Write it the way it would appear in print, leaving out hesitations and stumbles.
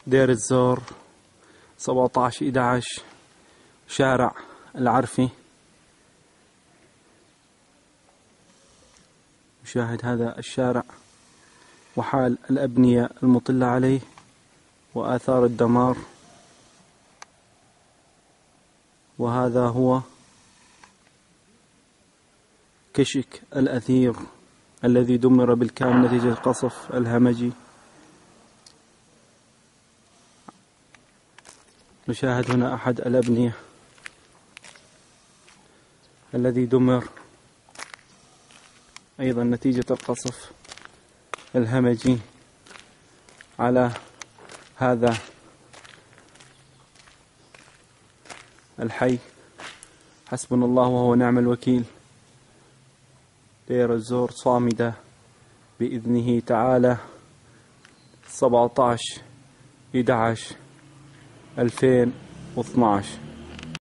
دير الزور 17/11 شارع العرفي. نشاهد هذا الشارع وحال الأبنية المطلة عليه وآثار الدمار. وهذا هو كشك الأثير الذي دمر بالكامل نتيجة القصف الهمجي. نشاهد هنا أحد الأبنية الذي دمر أيضا نتيجة القصف الهمجي على هذا الحي. حسبنا الله وهو نعم الوكيل. دير الزور صامدة بإذنه تعالى 17/11/2012.